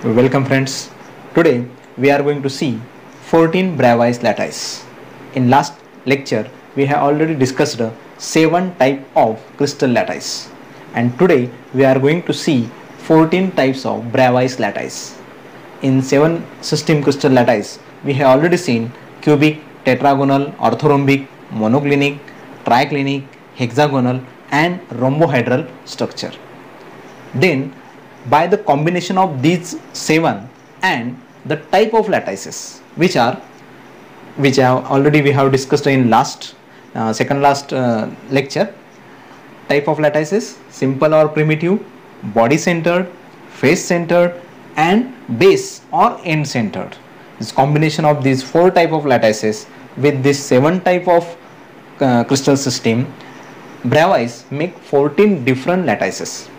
Welcome friends. Today we are going to see 14 Bravais lattice. In last lecture we have already discussed 7 type of crystal lattice, and today we are going to see 14 types of Bravais lattice. In 7 system crystal lattice we have already seen cubic, tetragonal, orthorhombic, monoclinic, triclinic, hexagonal and rhombohedral structure. Then by the combination of these 7 and the type of lattices which have already we have discussed in second last lecture. Type of lattices: simple or primitive, body centered, face centered and base or end centered. This combination of these 4 type of lattices with this 7 type of crystal system, Bravais make 14 different lattices.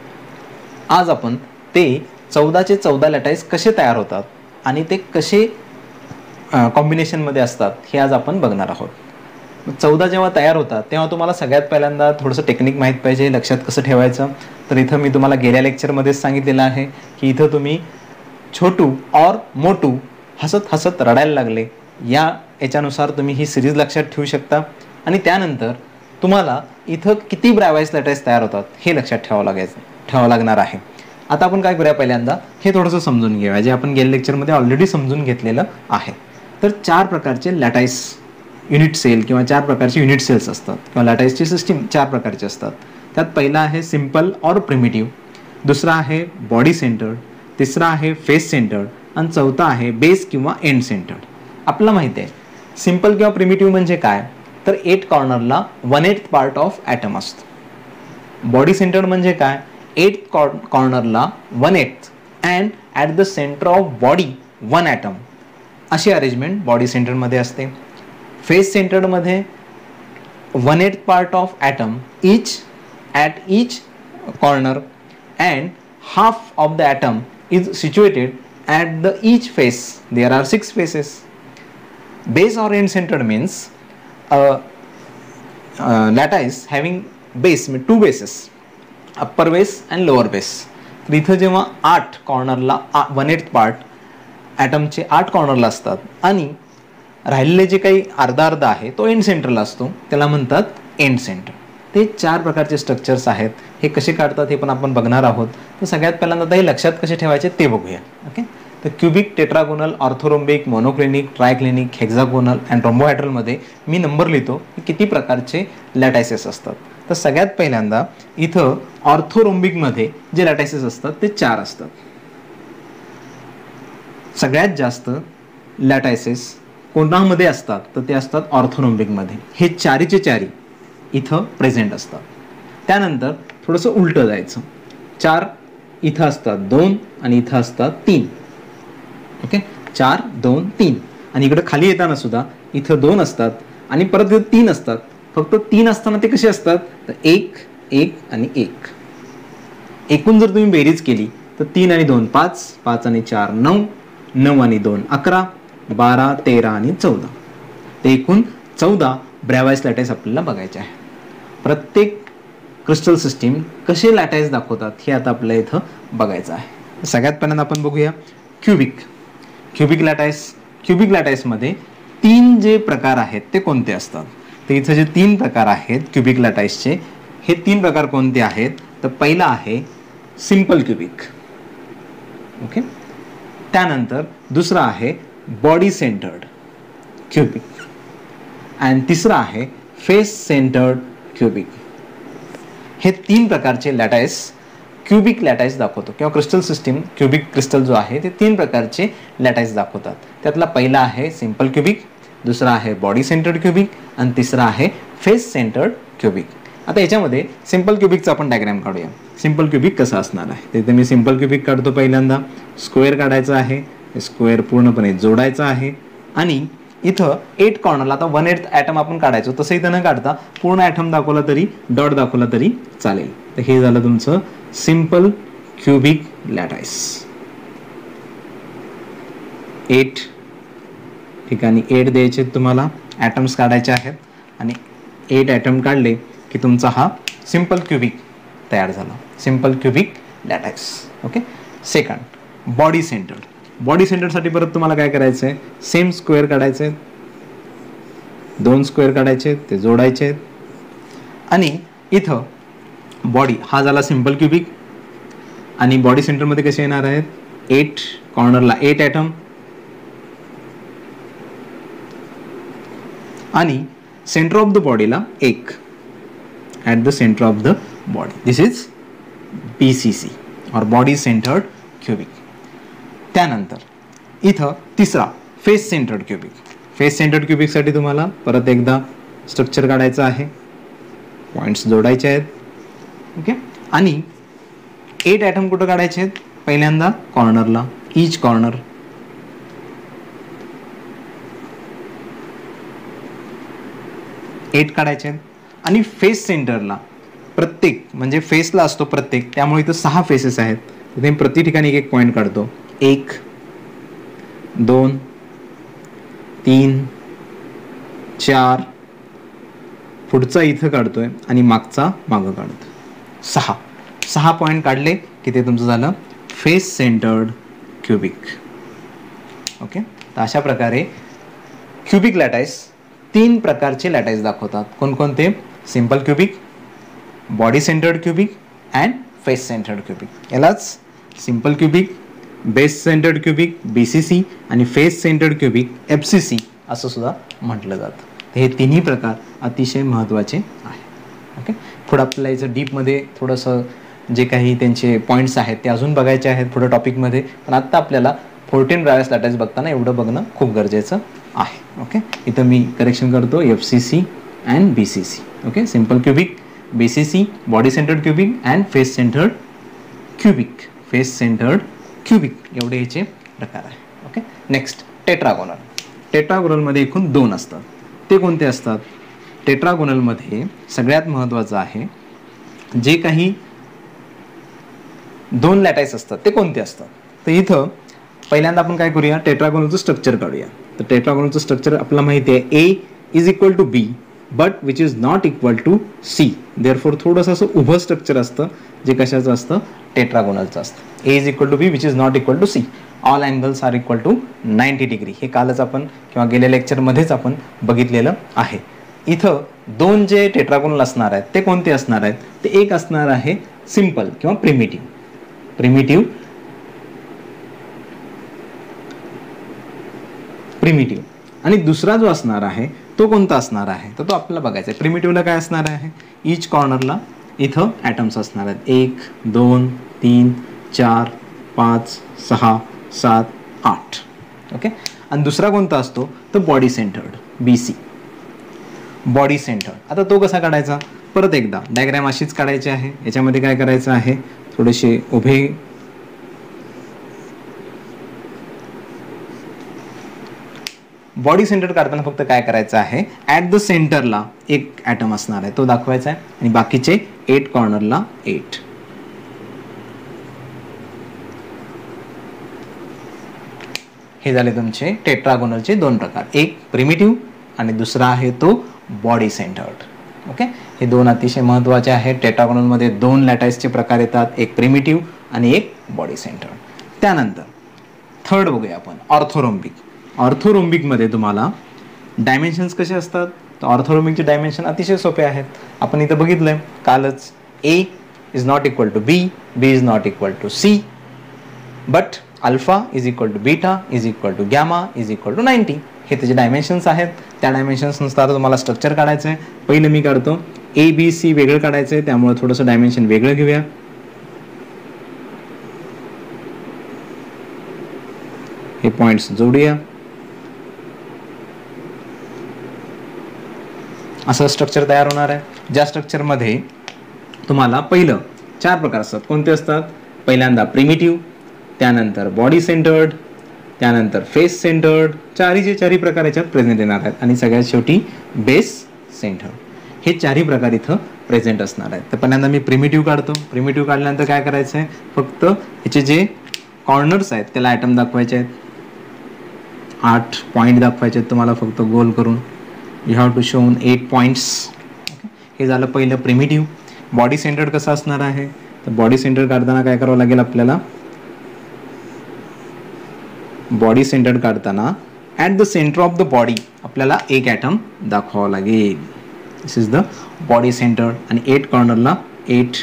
आज आपण ते 14चे 14 lattice कसे तयार होतात आणि ते कसे कॉम्बिनेशनमध्ये असतात हे आज आपण बघणार आहोत. 14 जेव्हा तयार होतात तेव्हा तुम्हाला सगळ्यात पहिल्यांदा थोडंसं टेक्निक माहीत पाहिजे, लक्षात कसं ठेवायचं. तर इथं मी तुम्हाला गेल्या लेक्चरमध्येच सांगितलेलं आहे की इथं तुम्ही छोटू और मोटू हसत हसत रडायला लागले याच्यानुसार तुम्ही ही सिरीज लक्षात ठेवू शकता. आणि त्यानंतर तुम्हाला इथं किती ब्रॅवाइस लॅटाईस तयार होतात हे लक्षात ठेवावं लागणार आहे. आता आपण काय करूया, पहिल्यांदा हे थोडंसं समजून घेऊया जे आपण गेल्या लेक्चरमध्ये ऑलरेडी समजून घेतलेलं आहे. तर 4 प्रकारचे लॅटाईस युनिट सेल किंवा 4 प्रकारचे युनिट सेल्स असतात किंवा लॅटाईसची सिस्टीम 4 प्रकारचे असतात. त्यात पहिला आहे सिम्पल और प्रिमिटिव्ह, दुसरा आहे बॉडी सेंटर्ड, तिसरा आहे फेस सेंटर्ड आणि चौथा आहे बेस किंवा एंड सेंटर्ड. आपल्याला माहिती आहे सिम्पल किंवा प्रिमिटिव्ह म्हणजे काय, तर 8 कॉर्नरला 1/8 पार्ट ऑफ ॲटम असतो. बॉडी सेंटर्ड म्हणजे काय, 8 कॉर्नरला 1/8 and at the centre of body 1 atom अशी अरेंजमेंट बॉडी सेंटरमध्ये असते. फेस सेंटरमध्ये 1/8 part of atom each corner and half of the atom is situated at the each face. There are 6 faces. Base or end centered means lattice having base, 2 bases, upper base and lower base. तर इथं जेव्हा 8 कॉर्नरला 1/8 part ॲटमचे 8 कॉर्नरला असतात आणि राहिलेले जे काही अर्धा आहे तो एंड सेंटरला असतो, त्याला म्हणतात एंड सेंटर. ते 4 प्रकारचे स्ट्रक्चर्स आहेत. हे कसे काढतात हे पण आपण बघणार आहोत. तर सगळ्यात पहिल्यांदा हे लक्षात कसे ठेवायचे ते बघूया. ओके, तर cubic, tetragonal, orthorhombic, monoclinic, triclinic, hexagonal and रोम्बोहायड्रलमध्ये मी नंबर लिहितो की किती प्रकारचे लॅटायसेस असतात. तर सगळ्यात पहिल्यांदा इथं ऑर्थोरोम्बिकमध्ये जे लॅटायसेस असतात ते 4 असतात. सगळ्यात जास्त लॅटायसेस कोणामध्ये असतात तर ते असतात ऑर्थोरोम्बिकमध्ये. हे 4चे 4 इथं प्रेझेंट असतात. त्यानंतर थोडंसं उलटं जायचं, 4 इथं असतात 2 आणि इथं असतात 3. ओके, 4 2 3 आणि इकडे खाली येताना सुद्धा इथं 2 असतात आणि परत 3 असतात. फक्त 3 असताना ते कसे असतात तर 1 1 आणि 1. एकूण जर तुम्ही बेरीज केली तर 3 आणि 2 5, 5 आणि 4 9, 9 आणि 2 11, 12 13 आणि 14. ते एकूण 14 ब्रॅवाइस लॅटाईस आपल्याला बघायचे आहे. प्रत्येक क्रिस्टल सिस्टीम कसे लॅटाईस दाखवतात हे आता आपल्याला इथं बघायचं आहे. सगळ्यात पहिल्यांदा आपण बघूया क्युबिक लॅटाईसमध्ये 3 जे प्रकार आहेत ते कोणते असतात. तर इथं जे 3 प्रकार आहेत क्युबिक लॅटाईसचे, हे 3 प्रकार कोणते आहेत तर पहिला आहे सिम्पल क्युबिक. ओके, त्यानंतर दुसरा आहे बॉडी सेंटर्ड क्युबिक आणि तिसरा आहे फेस सेंटर्ड क्युबिक. हे 3 प्रकारचे लॅटाईस क्युबिक लॅटाईस दाखवतो किंवा क्रिस्टल सिस्टीम क्युबिक क्रिस्टल जो आहे ते 3 प्रकारचे लॅटाईस दाखवतात. त्यातला पहिला आहे सिम्पल क्युबिक, दुसरा आहे बॉडी सेंटर्ड क्युबिक आणि तिसरा आहे फेस सेंटर्ड क्युबिक. आता याच्यामध्ये सिम्पल क्युबिकचा आपण डायग्राम काढूया. सिम्पल क्युबिक कसं असणार आहे तिथे मी सिम्पल क्युबिक काढतो. पहिल्यांदा स्क्वेअर काढायचा आहे, स्क्वेअर पूर्णपणे जोडायचा आहे आणि इथं 8 कॉर्नरला आता 1/8 ॲटम आपण काढायचो, तसं इथं न काढता पूर्ण ॲटम दाखवला तरी डॉट दाखवला तरी चालेल. तर हे झालं तुमचं सिम्पल क्युबिक लॅटाईस. 8 ठिकाणी 8 द्यायचे तुम्हाला, ॲटम्स काढायचे आहेत आणि 8 ॲटम काढले की तुमचा हा सिम्पल क्युबिक तयार झाला, simple cubic lattice. Okay, second body सेंटरसाठी परत तुम्हाला काय करायचं आहे, सेम स्क्वेअर काढायचे आहेत, 2 स्क्वेअर काढायचे आहेत, ते जोडायचे आहेत. आणि इथं बॉडी हा झाला सिम्पल क्युबिक, आणि बॉडी सेंटरमध्ये कसे येणार आहेत, 8 कॉर्नरला 8 ॲटम, आणि सेंटर ऑफ द बॉडीला 1 at the centre of the body. This is BCC और बॉडी सेंटर्ड क्युबिक. त्यानंतर इथं तिसरा face centred cubic. Face centred क्युबिकसाठी तुम्हाला परत एकदा स्ट्रक्चर काढायचं आहे, पॉईंट्स जोडायचे आहेत. ओके, आणि 8 ॲटम कुठं काढायचे आहेत, पहिल्यांदा कॉर्नरला, ईच कॉर्नर, एट काढायचे आहेत. आणि फेस सेंटरला प्रत्येक म्हणजे फेसला असतो प्रत्येक, त्यामुळे इथं 6 फेसेस आहेत, तिथे मी प्रति ठिकाणी एक पॉईंट काढतो. 1 2 3 4, पुढचा इथं काढतोय आणि मागचा मागं काढतोय. 6 पॉईंट काढले की ते तुमचं झालं फेस सेंटर्ड क्युबिक. ओके, तर अशा प्रकारे क्युबिक लॅटाईस 3 प्रकारचे लॅटाईस दाखवतात. कोणकोणते, simple cubic, body centred cubic and face centred cubic. यालाच simple cubic, base centred cubic BCC आणि फेस सेंटर्ड क्युबिक FCC असं सुद्धा म्हटलं जातं. हे तिन्ही प्रकार अतिशय महत्त्वाचे आहे. ओके, पुढं आपल्याला याचं डीपमध्ये थोडंसं जे काही त्यांचे पॉईंट्स आहेत ते अजून बघायचे आहेत पुढं टॉपिकमध्ये, पण आत्ता आपल्याला 14 ब्रॅवाइस लॅटाईस बघताना एवढं बघणं खूप गरजेचं आहे. ओके, इथं मी करेक्शन करतो, FCC and BCC. Okay, simple cubic, BCC, body centred cubic and face centred cubic. Face centred cubic एवढे ह्याचे प्रकार आहे. Okay, next tetragonal. टेट्रागोनलमध्ये एकूण 2 असतात. ते कोणते असतात, टेट्रागोनलमध्ये सगळ्यात महत्त्वाचं आहे, जे काही 2 लॅटाईस असतात ते कोणते असतात. तर इथं पहिल्यांदा आपण काय करूया, टेट्रागोनलचं स्ट्रक्चर काढूया. तर टेट्रागोनलचं स्ट्रक्चर आपल्याला माहिती आहे, A is equal to B but which is not equal to C. Therefore थोडंसं असं उभं स्ट्रक्चर असतं, जे कशाचं असतं, टेट्रागोनलचं असतं. A is equal to B which is not equal to C. All angles are equal to 90 degree. हे कालच आपण किंवा गेल्या लेक्चरमध्येच आपण बघितलेलं आहे. इथं 2 जे टेट्रागोनल असणार आहेत ते कोणते असणार आहेत, ते एक असणार आहे सिम्पल किंवा प्रिमिटिव्ह आणि दुसरा जो असणार आहे तो कोणता असणार आहे, तर तो आपल्याला बघायचा आहे. प्रिमिटिव्हला काय असणार आहे, ईच कॉर्नरला इथं ॲटम्स असणार आहेत, 1 2 3 4 5 6 7 8. ओके, आणि दुसरा कोणता असतो, तर body centred BC. Body centred, आता तो कसा काढायचा, परत एकदा डायग्राम अशीच काढायची आहे. याच्यामध्ये काय करायचं आहे, थोडेसे उभे बॉडी सेंटर काढताना फक्त काय करायचं आहे, ॲट द सेंटरला एक ॲटम असणार आहे तो दाखवायचा आहे, आणि बाकीचे 8 कॉर्नरला 8. हे झाले तुमचे टेट्रागोनलचे 2 प्रकार, एक प्रिमिटिव्ह आणि दुसरा आहे तो बॉडी सेंटर्ड. ओके, हे 2 अतिशय महत्त्वाचे आहेत. टेट्रागोनलमध्ये 2 लॅटाईसचे प्रकार येतात, एक प्रिमिटिव्ह आणि एक बॉडी सेंटर्ड. त्यानंतर थर्ड बघूया आपण, ऑर्थोरोम्बिक. ऑर्थोरोम्बिकमध्ये तुम्हाला डायमेन्शन्स कसे असतात, तर ऑर्थोरोम्बिकचे डायमेन्शन अतिशय सोपे आहेत. आपण इथं बघितलंय कालच, A is not equal to B, B is not equal to C, but alpha is equal to beta is equal to gamma is equal to 90. हे त्याचे डायमेन्शन्स आहेत. त्या डायमेन्शन्सनुसार तुम्हाला स्ट्रक्चर काढायचं आहे. पहिलं मी काढतो, ABC वेगळं काढायचं आहे, त्यामुळे थोडंसं डायमेन्शन वेगळं घेऊया. हे पॉईंट्स जोडूया. असं स्ट्रक्चर तयार होणार आहे, ज्या स्ट्रक्चरमध्ये तुम्हाला पहिलं 4 प्रकार असतात. कोणते असतात, पहिल्यांदा प्रिमिटिव्ह, त्यानंतर बॉडी सेंटर्ड, त्यानंतर फेस सेंटर्ड. चारही प्रकार याच्यात प्रेझेंट येणार आहेत, आणि सगळ्यात शेवटी बेस सेंटर्ड. हे 4ही प्रकार इथं प्रेझेंट असणार आहेत. तर पहिल्यांदा मी प्रिमिटिव्ह काढतो. प्रिमिटिव्ह काढल्यानंतर काय करायचं आहे, फक्त ह्याचे जे कॉर्नर्स आहेत त्याला ॲटम दाखवायचे आहेत. 8 पॉईंट दाखवायचे आहेत तुम्हाला फक्त गोल करून. You have to shown 8 points. हे झालं पहिलं प्रिमिटिव्ह. बॉडी सेंटर्ड कसं असणार आहे, तर बॉडी सेंटर्ड काढताना काय करावं लागेल आपल्याला, बॉडी सेंटर्ड काढताना at the centre of the body आपल्याला एक ॲटम दाखवावं लागेल. This is the body centred आणि 8 कॉर्नरला 8.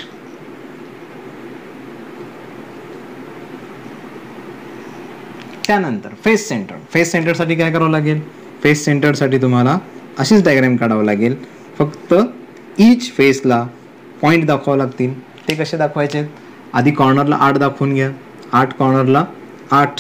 त्यानंतर फेस सेंटर. फेस सेंटरसाठी काय करावं लागेल? फेस सेंटरसाठी तुम्हाला अशीच डायग्राम काढावं लागेल. फक्त ईच फेसला पॉईंट दाखवावं लागतील. ते कसे दाखवायचे? आधी कॉर्नरला 8 दाखवून घ्या. 8 कॉर्नरला 8.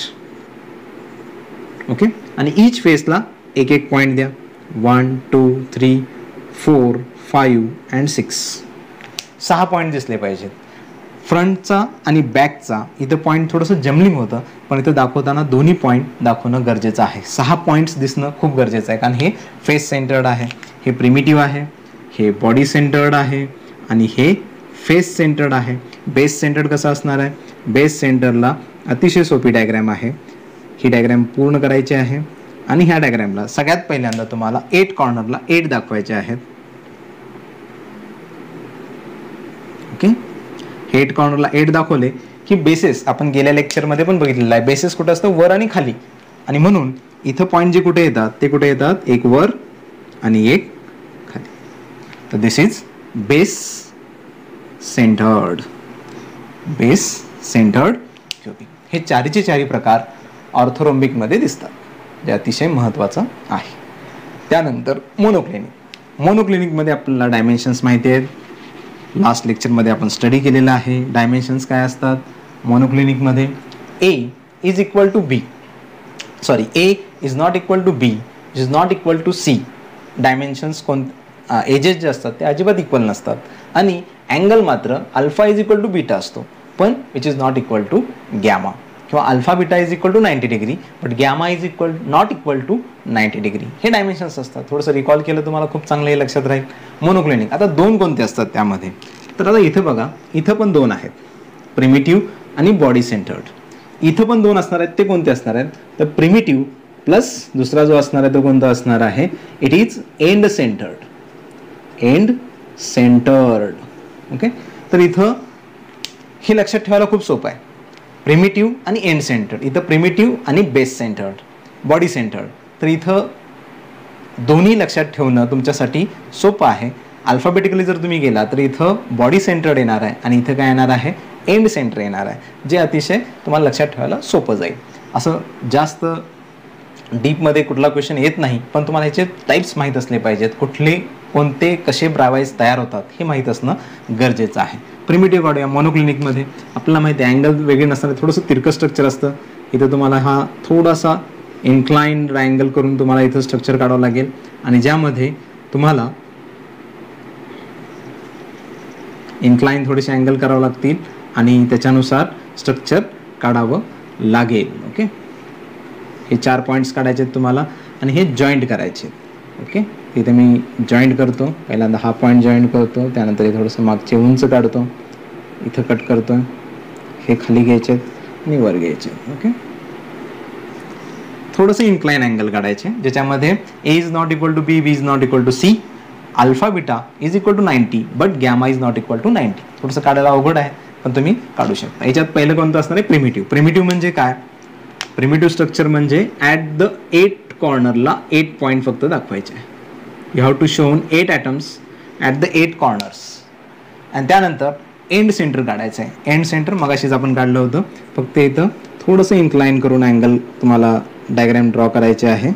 ओके. आणि ईच फेसला एक एक पॉईंट द्या. 1 2 3 4 5 अँड 6. 6 पॉईंट दिसले पाहिजेत. फ्रंटचा आणि बॅकचा इथं पॉईंट थोडंसं जमलिंग होतं, पण इथं दाखवताना दोन्ही पॉईंट दाखवणं गरजेचं आहे. 6 पॉईंट्स दिसणं खूप गरजेचं आहे, कारण हे फेस सेंटर्ड आहे, हे प्रिमिटिव्ह आहे, हे बॉडी सेंटर्ड आहे आणि हे फेस सेंटर्ड आहे. बेस सेंटर्ड कसं असणार आहे? बेस सेंटरला अतिशय सोपी डायग्रॅम आहे. ही डायग्रॅम पूर्ण करायची आहे आणि ह्या डायग्रॅमला सगळ्यात पहिल्यांदा तुम्हाला 8 कॉर्नरला 8 दाखवायचे आहेत. ओके. 8 कॉर्नरला 8 दाखवले की बेसेस आपण गेल्या लेक्चरमध्ये पण बघितलेलं आहे. बेसेस कुठं असतं? वर आणि खाली. आणि म्हणून इथं पॉईंट जे कुठे येतात ते कुठे येतात? एक वर आणि एक खाली. तर this is base centred. Base centred cubic. हे चारीचे चारी प्रकार ऑर्थोरोम्बिकमध्ये दिसतात, जे अतिशय महत्त्वाचं आहे. त्यानंतर मोनोक्लिनिक. मोनोक्लिनिकमध्ये आपल्याला डायमेन्शन्स माहिती आहेत. लास्ट लेक्चरमध्ये आपण स्टडी केलेलं आहे. डायमेन्शन्स काय असतात मोनोक्लिनिकमध्ये? A is equal to B, sorry, A is not equal to B, is not equal to C. Dimensions edges जे असतात ते अजिबात इक्वल नसतात. आणि अँगल मात्र alpha is equal to beta असतो, पण which is not equal to gamma. किंवा alpha beta is equal to 90 degree, but gamma is not equal to 90 degree. हे डायमेन्शन्स असतात. थोडंसं रिकॉल केलं तुम्हाला खूप चांगलं हे लक्षात राहील. मोनोक्लिनिक. आता 2 कोणते असतात त्यामध्ये? तर आता इथं बघा, इथं पण 2 आहेत, प्रिमिटिव्ह आणि बॉडी सेंटर्ड. इथं पण 2 असणार आहेत. ते कोणते असणार आहेत? तर प्रिमिटिव्ह प्लस दुसरा जो असणार आहे तो कोणता असणार आहे? It is end centred. End centred. Okay. तर इथं हे लक्षात ठेवायला खूप सोपं आहे. प्रिमिटिव्ह आणि एंड सेंटर्ड. इथं प्रिमिटिव्ह आणि बेस सेंटर्ड, बॉडी सेंटर्ड. तर इथं दोन्ही लक्षात ठेवणं तुमच्यासाठी सोपं आहे. अल्फाबेटिकली जर तुम्ही गेला तर इथं बॉडी सेंटर्ड येणार आहे आणि इथं काय येणार आहे? एंड सेंटर येणार आहे, जे अतिशय तुम्हाला लक्षात ठेवायला सोपं जाईल. असं जास्त डीपमध्ये कुठला क्वेश्चन येत नाही, पण तुम्हाला ह्याचे टाईप्स माहीत असले पाहिजेत. कुठले कोणते कसे ब्रावाईज तयार होतात हे माहीत असणं गरजेचं आहे. प्रिमिटिव्ह काढूया. मोनोक्लिनिकमध्ये आपल्याला माहिती आहे अँगल वेगळे नसताना थोडंसं तिरकं स्ट्रक्चर असतं. इथं तुम्हाला हा थोडासा इन्क्लाइन ट्रायंगल करून तुम्हाला इथं स्ट्रक्चर काढावं लागेल आणि ज्यामध्ये तुम्हाला इन्क्लाइन थोडेसे अँगल करावं लागतील आणि त्याच्यानुसार स्ट्रक्चर काढावं लागेल. ओके. हे 4 पॉईंट्स काढायचे आहेत तुम्हाला आणि हे जॉईंट करायचे. ओके. इथे मी जॉईंट करतो. पहिल्यांदा हा पॉईंट जॉईंट करतो, त्यानंतर हे थोडंसं मागचे उंच काढतो, इथं कट करतो, हे खाली घ्यायचे आणि वर घ्यायचे. ओके. थोडंसं इन्क्लाइन अँगल काढायचे, ज्याच्यामध्ये A is not equal to B, B is not equal to C, alpha beta is equal to 90, but gamma is not equal to 90. थोडंसं काढायला अवघड आहे, पण तुम्ही काढू शकता. याच्यात पहिलं कोणतं असणार आहे? प्रिमिटिव्ह. प्रिमिटिव्ह म्हणजे काय? प्रिमिटिव्ह स्ट्रक्चर म्हणजे ॲट द 8 कॉर्नरला 8 पॉईंट फक्त दाखवायचे. You have to shown 8 atoms at the 8 corners. आणि त्यानंतर एंड सेंटर काढायचं आहे. एंड सेंटर मगाशीच आपण काढलं होतं, फक्त इथं थोडंसं इन्क्लाइन करून अँगल तुम्हाला डायग्राम ड्रॉ करायचे आहे.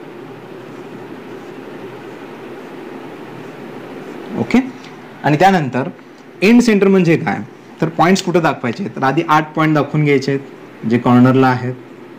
ओके. आणि त्यानंतर एंड सेंटर म्हणजे काय? तर पॉईंट्स कुठं दाखवायचे? तर आधी 8 पॉईंट दाखवून घ्यायचे आहेत जे कॉर्नरला आहेत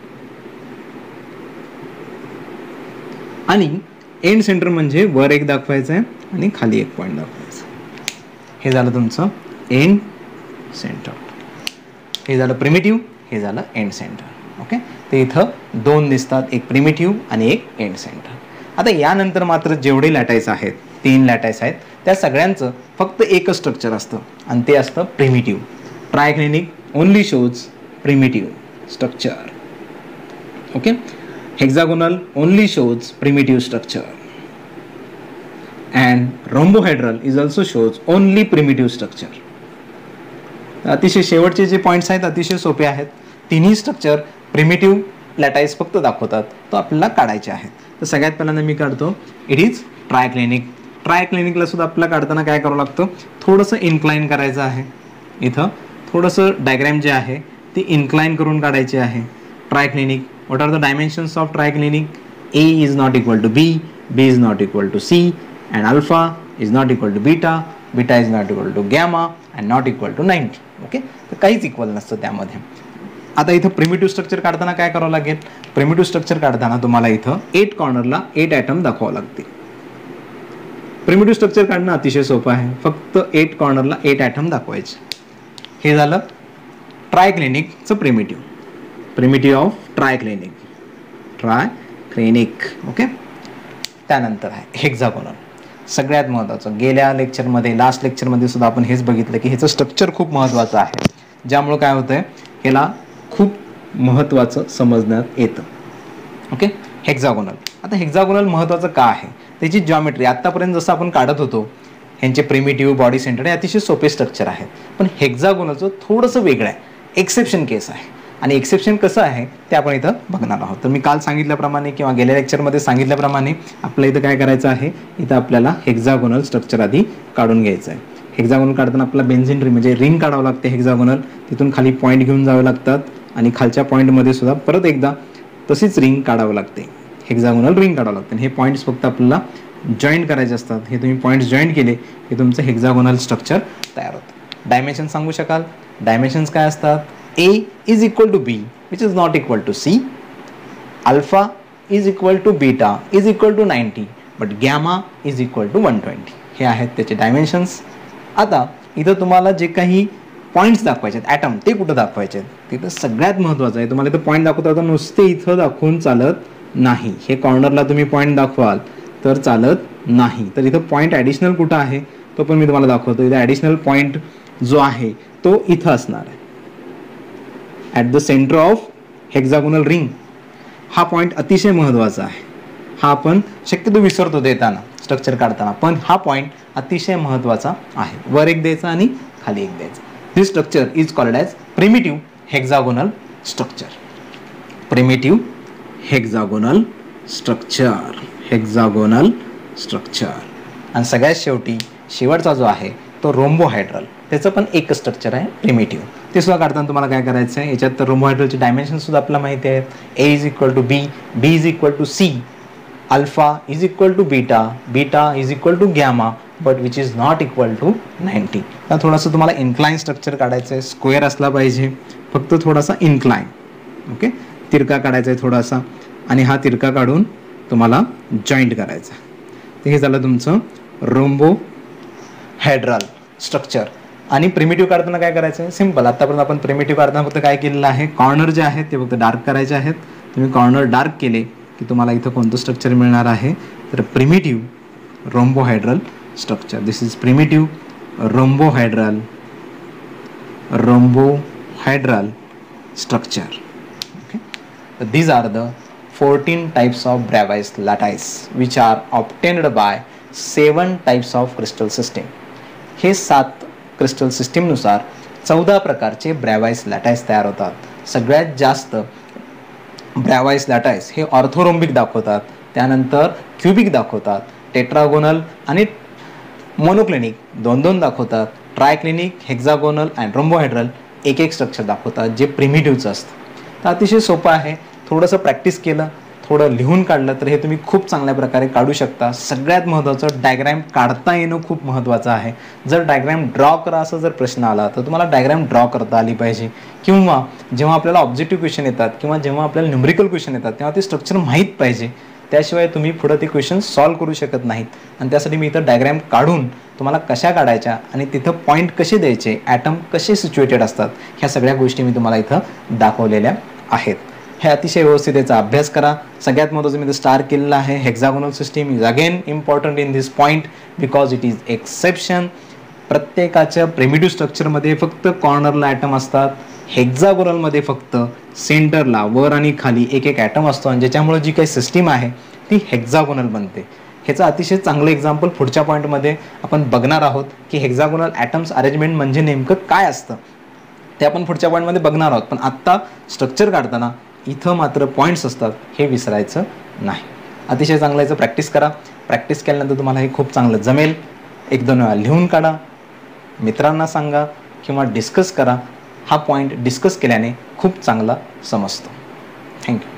आणि एंड सेंटर म्हणजे वर एक दाखवायचं आहे आणि खाली एक पॉईंट दाखवायचं. हे झालं तुमचं एंड सेंटर. हे झालं प्रिमिटिव्ह, हे झालं एंड सेंटर. ओके. तर इथं 2 दिसतात, एक प्रिमिटिव्ह आणि एक एंड सेंटर. आता यानंतर मात्र जेवढे लॅटाईस आहेत, 3 लॅटाईस आहेत, त्या सगळ्यांचं फक्त एकच स्ट्रक्चर असतं आणि ते असतं primitive. Triclinic only shows primitive structure. Okay. Hexagonal only shows primitive structure and rhombohedral is also shows only primitive structure. अतिशय शेवटचे जे पॉईंट्स आहेत अतिशय सोपे आहेत. तिन्ही स्ट्रक्चर प्रिमिटिव्ह लॅटाईस फक्त दाखवतात तो आपल्याला काढायचे आहेत. तर सगळ्यात पहिल्यांदा मी काढतो इट इज ट्रायक्लिनिक. ट्रायक्लिनिकला सुद्धा आपल्याला काढताना काय करावं लागतं, थोडंसं इन्क्लाइन करायचं आहे. इथं थोडंसं डायग्रॅम जे आहे ते इन्क्लाइन करून काढायचे आहे. Triclinic, what are the dimensions of triclinic? A is not equal to B, B is not equal to C, and alpha is not equal to beta, beta is not equal to gamma, and not equal to 90. Okay, तर काहीच equal नसतं त्यामध्ये. आता इथं primitive structure काढताना काय करावं लागेल? प्रिमिटिव्ह स्ट्रक्चर काढताना तुम्हाला इथं 8 कॉर्नरला 8 ॲटम दाखवावं लागते. प्रिमिटिव्ह स्ट्रक्चर काढणं अतिशय सोपं आहे. फक्त 8 कॉर्नरला 8 ॲटम दाखवायचे. हे झालं ट्रायक्लिनिकचं primitive. Primitive of triclinic, triclinic. Okay, त्यानंतर आहे हेक्झागोनल. सगळ्यात महत्त्वाचं, गेल्या लेक्चरमध्ये, लास्ट लेक्चरमध्ये सुद्धा आपण हेच बघितलं की ह्याचं स्ट्रक्चर खूप महत्त्वाचं आहे, ज्यामुळं काय होतं आहे, ह्याला खूप महत्त्वाचं समजण्यात येतं. Okay, hexagonal. आता हेक्झागोनल महत्त्वाचं का आहे? त्याची जॉमेट्री आत्तापर्यंत जसं आपण काढत होतो ह्यांचे प्रिमिटिव्ह, बॉडी सेंटर, हे अतिशय सोपे स्ट्रक्चर आहेत. पण हेक्झागोनलचं थोडंसं वेगळं आहे, एक्सेप्शन केस आहे. आणि एक्सेप्शन कसं आहे ते आपण इथं बघणार आहोत. तर मी काल सांगितल्याप्रमाणे किंवा गेल्या लेक्चरमध्ये सांगितल्याप्रमाणे आपल्या इथं काय करायचं आहे, इथं आपल्याला हेक्झागोनल स्ट्रक्चर आधी काढून घ्यायचं आहे. हेक्झागोनल काढताना आपल्याला बेन्झिन रिंग म्हणजे रिंग काढावं लागते हेक्झागोनल. तिथून खाली पॉईंट घेऊन जावे लागतात आणि खालच्या पॉईंटमध्ये सुद्धा परत एकदा तशीच रिंग काढावं लागते. हेक्झागोनल रिंग काढावं लागते. हे पॉईंट्स फक्त आपल्याला जॉईंट करायचे असतात. हे तुम्ही पॉईंट्स जॉईंट केले की तुमचं हेक्झागोनल स्ट्रक्चर तयार होतं. डायमेन्शन सांगू शकाल? डायमेन्शन्स काय असतात? A is equal to B, which is not equal to C. Alpha is equal to beta is equal to 90, but gamma is equal to 120. हे आहेत त्याचे डायमेन्शन्स. आता इथं तुम्हाला जे काही पॉईंट्स दाखवायचे आहेत, ॲटम, ते कुठं दाखवायचे आहेत? तिथं सगळ्यात महत्त्वाचं आहे, तुम्हाला इथं पॉईंट दाखवता तर नुसते इथं दाखवून चालत नाही. हे कॉर्नरला तुम्ही पॉईंट दाखवाल तर चालत नाही. तर इथं पॉईंट ॲडिशनल कुठं आहे तो पण मी तुम्हाला दाखवतो. इथं ॲडिशनल पॉईंट जो आहे तो इथं असणार आहे, at the centre of hexagonal ring. हा पॉईंट अतिशय महत्त्वाचा आहे. हा आपण शक्यतो विसरतो देताना, स्ट्रक्चर काढताना, पण हा पॉईंट अतिशय महत्त्वाचा आहे. वर एक द्यायचा आणि खाली एक द्यायचा. This structure is called as primitive hexagonal structure. Primitive hexagonal structure, hexagonal structure. आणि सगळ्यात शेवटी शेवटचा जो आहे तो रोम्बोहायड्रल. त्याचं पण एकच स्ट्रक्चर आहे, प्रिमिटिव्ह. ते सुद्धा काढताना तुम्हाला काय करायचं आहे, याच्यात तर रोम्बोहायड्रलचे डायमेन्शन सुद्धा आपल्याला माहिती आहेत. A is equal to B, B is equal to C, alpha is equal to beta, beta is equal to gamma, but which is not equal to 90. तर थोडंसं तुम्हाला इन्क्लाइन स्ट्रक्चर काढायचं आहे. स्क्वेअर असला पाहिजे, फक्त थोडासा इन्क्लाइन. ओके, तिरका काढायचा आहे थोडासा, आणि हा तिरका काढून तुम्हाला जॉईंट करायचा. तर हे झालं तुमचं रोम्बोहायड्रल स्ट्रक्चर. आणि प्रिमिटिव्ह काढताना काय करायचं आहे? सिम्पल. आतापर्यंत आपण प्रिमिटिव्ह काढताना फक्त काय केलेलं आहे, कॉर्नर जे आहेत ते फक्त डार्क करायचे आहेत. तुम्ही कॉर्नर डार्क केले की तुम्हाला इथं कोणतं स्ट्रक्चर मिळणार आहे, तर primitive rhombohedral structure. This is primitive rhombohedral structure. Okay, तर these are the 14 types of Bravais lattice which are obtained by 7 types of crystal system. हे 7 क्रिस्टल सिस्टीमनुसार 14 प्रकारचे ब्रॅवाइस लॅटाईस तयार होतात. सगळ्यात जास्त ब्रॅवाइस लॅटाईस हे ऑर्थोरोम्बिक दाखवतात, त्यानंतर क्युबिक दाखवतात, टेट्रागोनल आणि मोनोक्लिनिक 2-2 दाखवतात, ट्रायक्लिनिक, हेक्झागोनल अँड रोम्बोहायड्रल एक स्ट्रक्चर दाखवतात जे प्रिमिटिव्हचं असतं. तर अतिशय सोपं आहे. थोडंसं प्रॅक्टिस केलं, थोडं लिहून काढलं तर हे तुम्ही खूप चांगल्या प्रकारे काढू शकता. सगळ्यात महत्त्वाचं डायग्रॅम काढता येणं खूप महत्त्वाचं आहे. जर डायग्रॅम ड्रॉ करा असं जर प्रश्न आला तर तुम्हाला डायग्रॅम ड्रॉ करता आली पाहिजे, किंवा जेव्हा आपल्याला ऑब्जेक्टिव्ह क्वेश्चन येतात किंवा जेव्हा आपल्याला न्यूमरिकल क्वेश्चन येतात तेव्हा ते स्ट्रक्चर माहीत पाहिजे. त्याशिवाय तुम्ही पुढं ते क्वेश्चन सॉल्व्ह करू शकत नाहीत. आणि त्यासाठी मी इथं डायग्रॅम काढून तुम्हाला कशा काढायच्या आणि तिथं पॉईंट कसे द्यायचे, ॲटम कसे सिच्युएटेड असतात, ह्या सगळ्या गोष्टी मी तुम्हाला इथं दाखवलेल्या आहेत. हे अतिशय व्यवस्थित याचा अभ्यास करा. सगळ्यात महत्त्वाचं मी स्टार केलेलं आहे. Hexagonal system is again important in this point because it is exception. प्रत्येकाच्या प्रिमिटिव्ह स्ट्रक्चरमध्ये फक्त कॉर्नरला ॲटम असतात. हेक्झागोनलमध्ये फक्त सेंटरला वर आणि खाली एक ॲटम असतो, आणि ज्याच्यामुळे जी काही सिस्टीम आहे ती हेक्झागोनल बनते. ह्याचं अतिशय चांगलं एक्झाम्पल पुढच्या पॉईंटमध्ये आपण बघणार आहोत की हेक्झागोनल ॲटम्स अरेंजमेंट म्हणजे नेमकं काय असतं ते आपण पुढच्या पॉईंटमध्ये बघणार आहोत. पण आत्ता स्ट्रक्चर काढताना इथं मात्र पॉईंट्स असतात हे विसरायचं नाही. अतिशय चांगलं याचं प्रॅक्टिस करा. प्रॅक्टिस केल्यानंतर तुम्हाला हे खूप चांगलं जमेल. 1-2 वेळा लिहून काढा, मित्रांना सांगा किंवा डिस्कस करा. हा पॉईंट डिस्कस केल्याने खूप चांगला समजतो. थँक्यू.